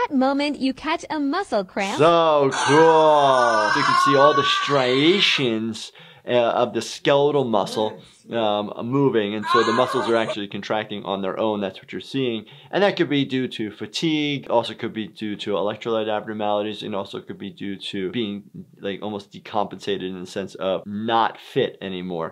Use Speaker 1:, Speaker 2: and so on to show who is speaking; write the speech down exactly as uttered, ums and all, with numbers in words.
Speaker 1: that moment, you catch a muscle cramp.
Speaker 2: So cool! You can see all the striations uh, of the skeletal muscle um, moving, and so the muscles are actually contracting on their own. That's what you're seeing, and that could be due to fatigue, also could be due to electrolyte abnormalities, and also could be due to being like almost decompensated in the sense of not fit anymore.